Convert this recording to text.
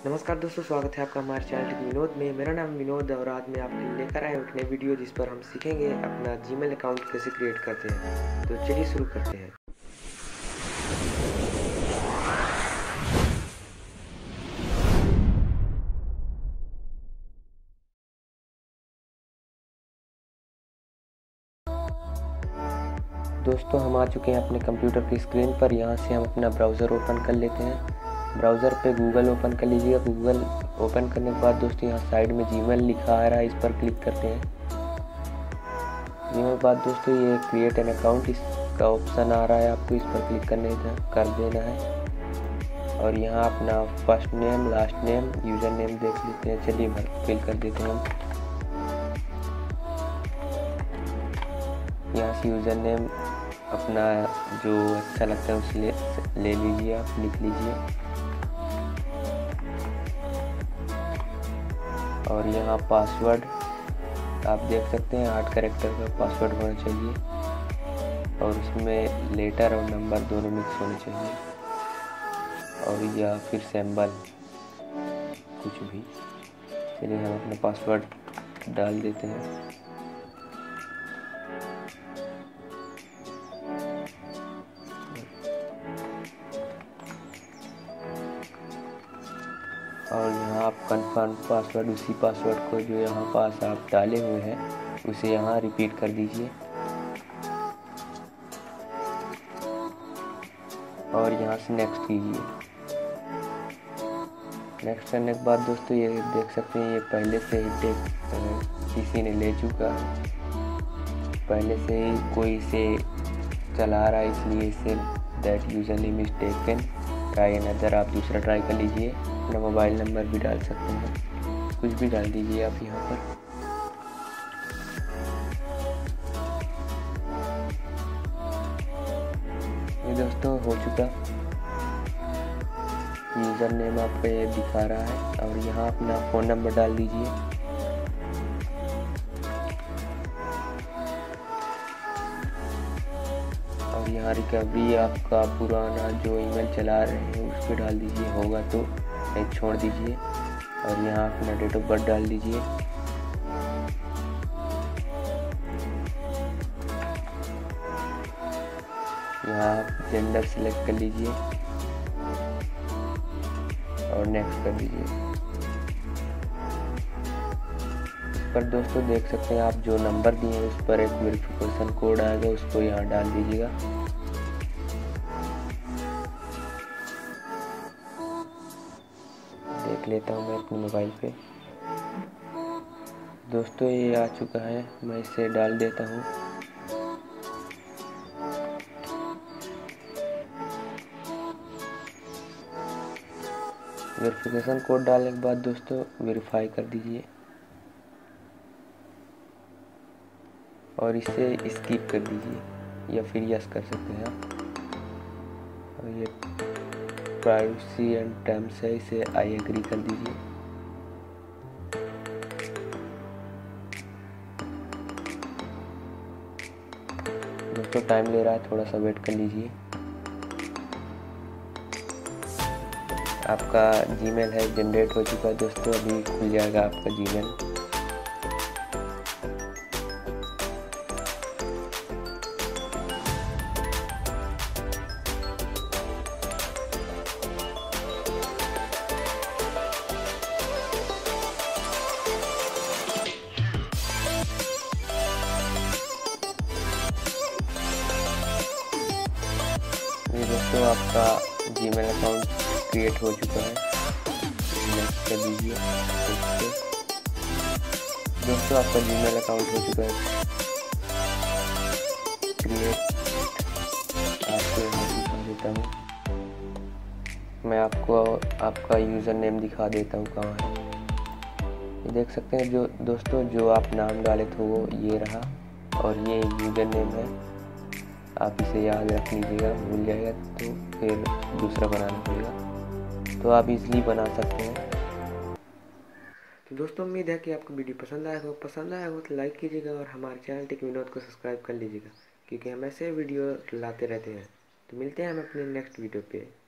नमस्कार दोस्तों, स्वागत है आपका हमारे चैनल टेक विनोद में। मेरा नाम विनोद और आज मैं आपके लिए लेकर आया एक नई वीडियो जिस पर हम सीखेंगे अपना जीमेल अकाउंट कैसे क्रिएट करते हैं। तो चलिए शुरू करते हैं। दोस्तों, हम आ चुके हैं अपने कंप्यूटर की स्क्रीन पर। यहाँ से हम अपना ब्राउज़र ओपन कर लेते हैं। ब्राउज़र पे गूगल ओपन कर लीजिएगा। गूगल ओपन करने के बाद दोस्तों यहाँ साइड में जीमेल लिखा आ रहा है, इस पर क्लिक करते हैं। जीमेल के बाद दोस्तों ये क्रिएट एन अकाउंट इसका ऑप्शन आ रहा है, आपको इस पर क्लिक कर देना है। और यहाँ अपना first name, last name, user name देख लेते हैं। चलिए फिल कर देते हैं हम। यहाँ से यूज़र नेम अपना जो अच्छा लगता है उसे ले लीजिए, आप लिख लीजिए। और यहाँ पासवर्ड आप देख सकते हैं 8 कैरेक्टर का पासवर्ड होना चाहिए और उसमें लेटर और नंबर दोनों मिक्स होने चाहिए, और या फिर सिंबल कुछ भी। चलिए हम अपना पासवर्ड डाल देते हैं। और यहाँ आप कंफर्म पासवर्ड, उसी पासवर्ड को जो यहाँ पास आप डाले हुए हैं उसे यहाँ रिपीट कर दीजिए। और यहाँ से नेक्स्ट कीजिए। नेक्स्ट करने के बाद दोस्तों ये देख सकते हैं ये पहले से ही किसी ने ले चुका है, पहले से ही कोई इसे चला रहा है, इसलिए इसे that user name is taken try another. आप दूसरा ट्राई कर लीजिए। अपना मोबाइल नंबर भी डाल सकते हैं, कुछ भी डाल दीजिए आप यहाँ पर। ये दोस्तों हो चुका। यूज़र नेम आपका ये दिखा रहा है और यहाँ अपना फ़ोन नंबर डाल दीजिए। और यहाँ रिकवरी आपका पुराना जो ईमेल चला रहे हैं उस पर डाल दीजिए, होगा तो नहीं छोड़ दीजिए। और यहाँ अपना डेट ऑफ बर्थ डाल दीजिए। यहाँ आप जेंडर सिलेक्ट कर लीजिए और नेक्स्ट कर दीजिए। पर दोस्तों देख सकते हैं आप जो नंबर दिए हैं उस पर एक वेरिफिकेशन कोड आएगा, उसको यहाँ डाल दीजिएगा। देख लेता हूँ मैं अपने मोबाइल पे। दोस्तों ये आ चुका है, मैं इसे डाल देता हूँ। वेरिफिकेशन कोड डालने के बाद दोस्तों वेरीफाई कर दीजिए और इसे स्किप कर दीजिए या फिर यस कर सकते हैं आप। और ये प्राइवेसी एंड टर्म्स है, इसे आई एग्री कर दीजिए। दोस्तों टाइम ले रहा है, थोड़ा सा वेट कर लीजिए। आपका जीमेल है जनरेट हो चुका है दोस्तों, अभी खुल जाएगा आपका जीमेल। ये दोस्तों आपका जीमेल अकाउंट क्रिएट हो चुका है। नेक्स्ट कर दीजिए। दोस्तों आपका जीमेल अकाउंट हो चुका है क्रिएट। आपको यहाँ दिखा देता हूँ, मैं आपको आपका यूज़र नेम दिखा देता हूँ कहाँ है। ये देख सकते हैं जो दोस्तों जो आप नाम डाले थे वो ये रहा और ये यूज़र नेम है। आप इसे याद रख लीजिएगा, भूल जाएगा तो फिर दूसरा बनाना पड़ेगा, तो आप इजीली बना सकते हैं। तो दोस्तों उम्मीद है कि आपको वीडियो पसंद आया हो तो लाइक कीजिएगा और हमारे चैनल टेक विनोद को सब्सक्राइब कर लीजिएगा, क्योंकि हम ऐसे वीडियो लाते रहते हैं। तो मिलते हैं हम अपने नेक्स्ट वीडियो पे।